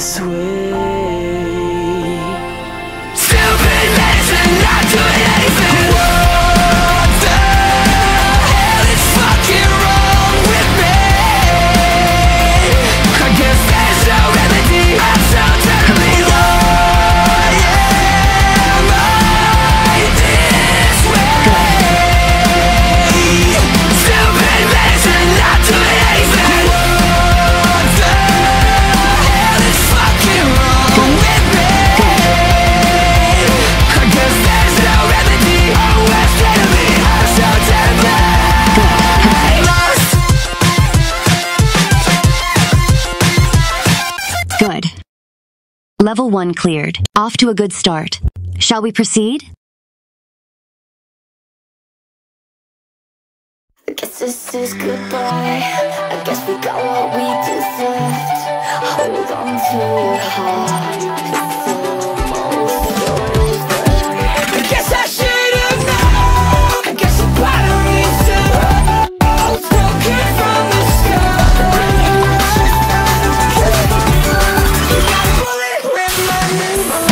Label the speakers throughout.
Speaker 1: this way. Stupid reason not doing anything. What the hell is fucking wrong with me? I guess there's no remedy. I'm so terribly low.
Speaker 2: Good. Level 1 cleared. Off to a good start. Shall we proceed?
Speaker 3: I guess this is goodbye. I guess we got what we deserved. Hold on to your heart. It's almost over. I guess I should have known. I guess the bottom is broken from the start. You got a bullet with my name on.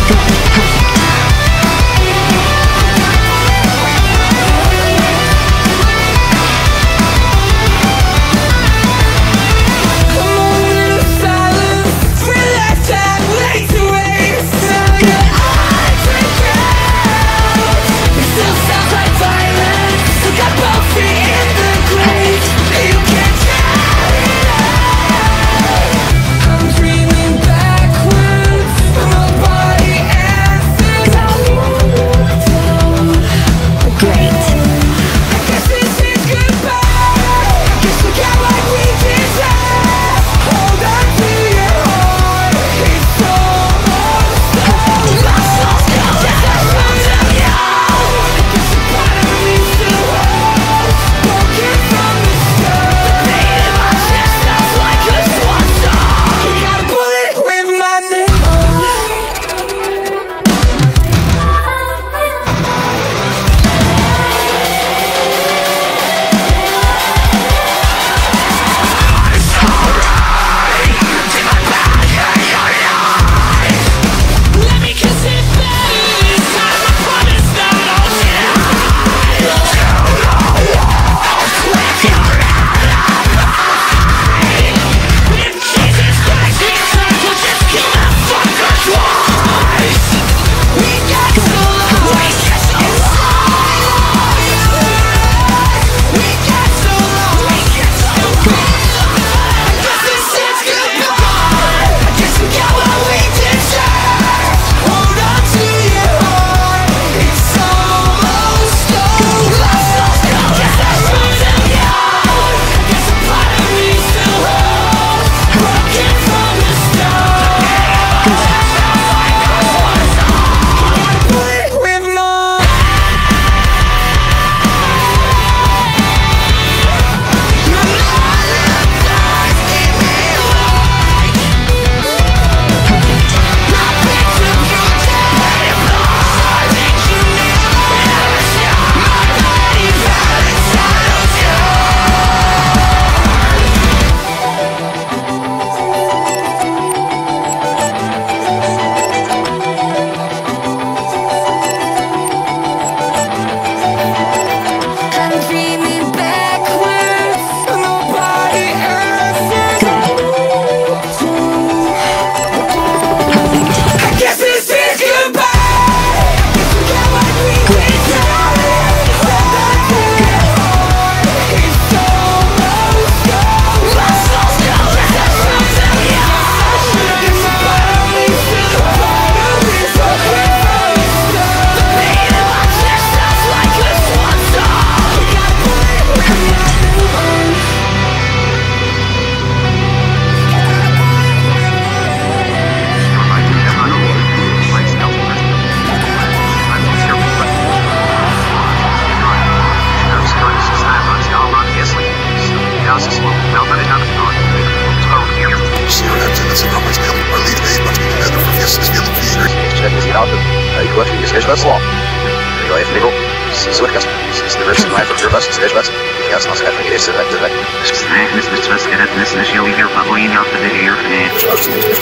Speaker 4: Schwätzler. Jag är flickor. Sverkas. Snurrs mig för kurvas. Sverkas. Jag ska skaffa mig det så rätt. Snack, Mr. Sverkas. This is Shelly here. Probably in your video.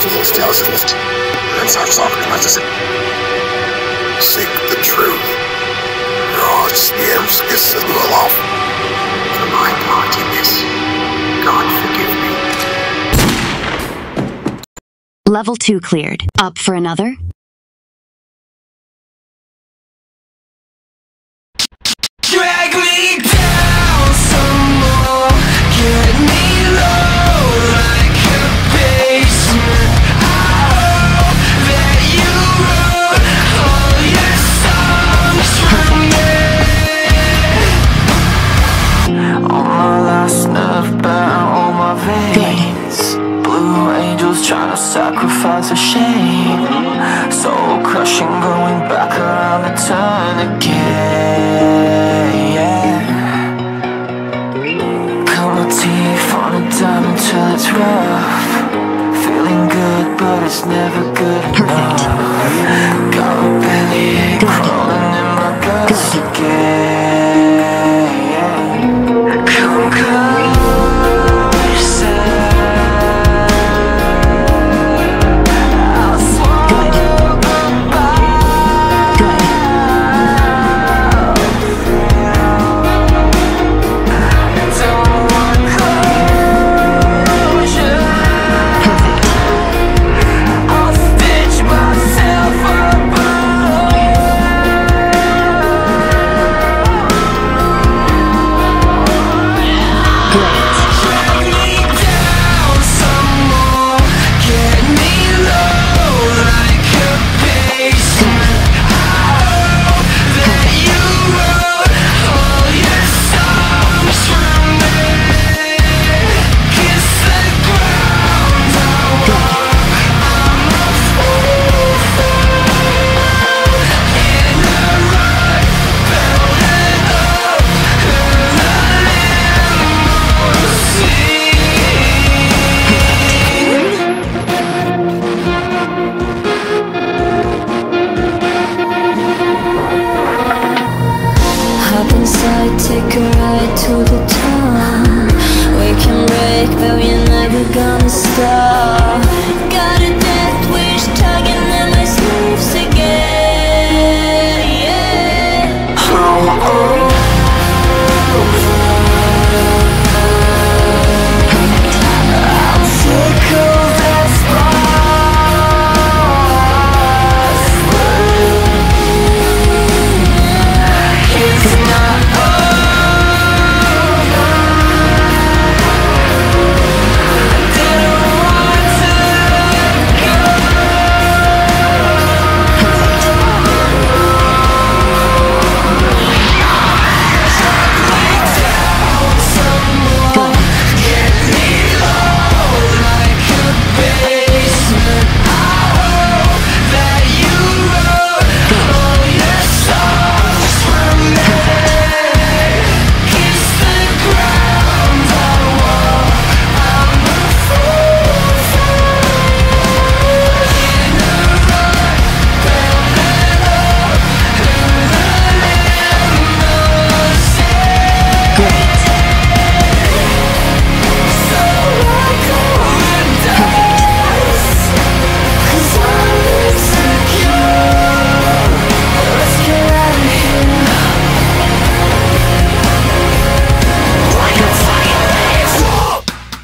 Speaker 4: herausfindet, wenn es aufsaugt, was es ist. Seek the truth. God's names is the love. For my part in this, God forgive me.
Speaker 2: Level 2 cleared. Up for another?
Speaker 1: Drag me down some more, get me low like a basement. I hope that you wrote all your songs for me. On my last nerve bound, on my veins, blue angels trying to sacrifice a shame. Soul crushing, going back around the turn again. Cut my teeth on a diamond till it's rough. Feeling good, but it's never good enough. Got a bellyache crawling in my guts again. Come closer. I'll swallow goodbye. Don't want closure. I'll stitch myself up. Drag me down some more, get me low like a basement. I hope that you wrote all your songs for me. Kiss the ground I walk, I'm a fool in the rut, building up in the
Speaker 3: Hop inside, take a ride to the town. We can break, but we're never gonna stop. Got a death wish tugging at my sleeves again. Yeah.
Speaker 1: I'll tickle that spot. It's not over. I didn't want to go. Down some more, get me low like a basement. I hope that you wrote all your songs for me. Kiss the ground I walk, I'm a fool in a rut, building up in the so I go and dance, 'cause I'm insecure. Let's get out of here. Like a fire blaze up.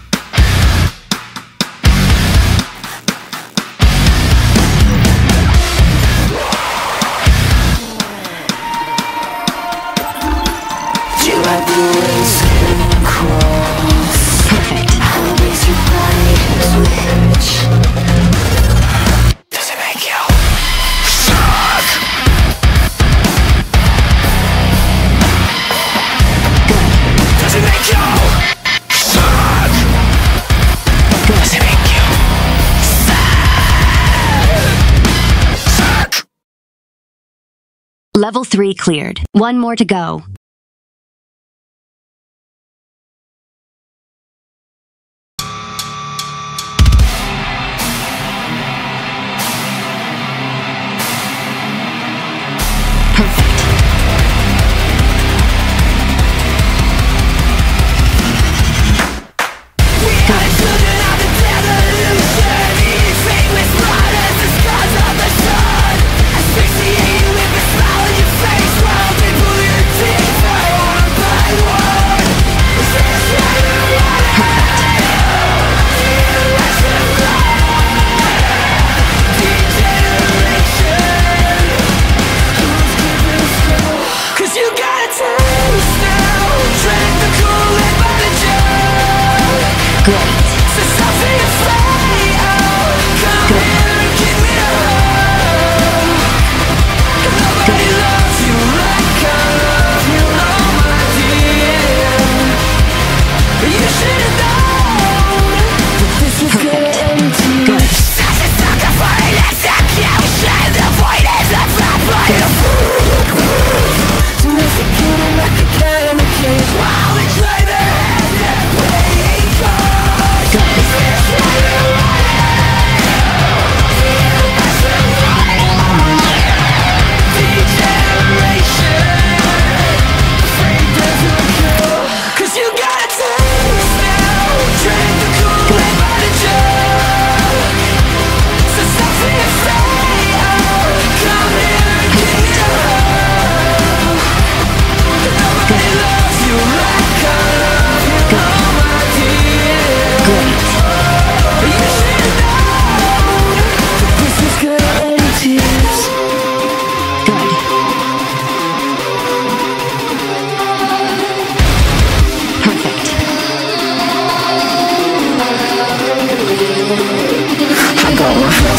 Speaker 1: Do you like the way skin crawls?
Speaker 2: Perfect.
Speaker 3: How makes your body twitch?
Speaker 1: Does it make you suck? Does it make you suck? Does it make you suck?
Speaker 2: Level 3 cleared. One more to go.
Speaker 1: We are children of the delusion, eating fate with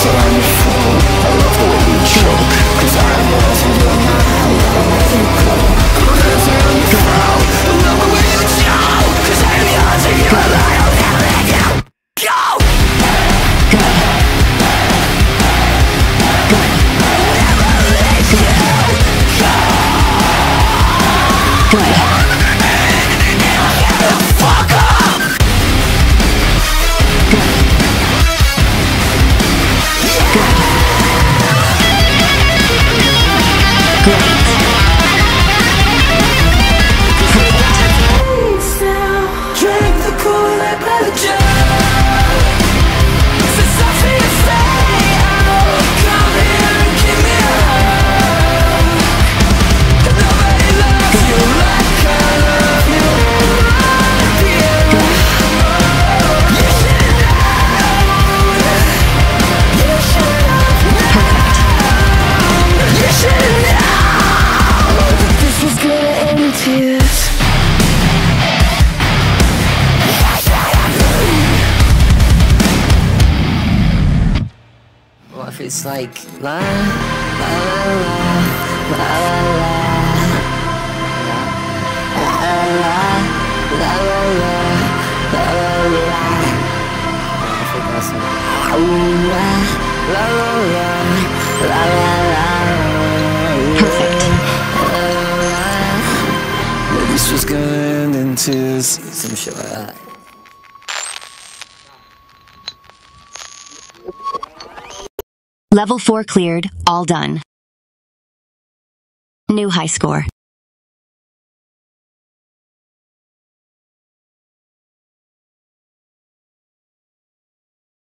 Speaker 5: What if it's like la la la la la la la
Speaker 2: Perfect.
Speaker 5: This was gonna end in tears, some shit like that.
Speaker 2: Level 4 cleared, all done. New high score.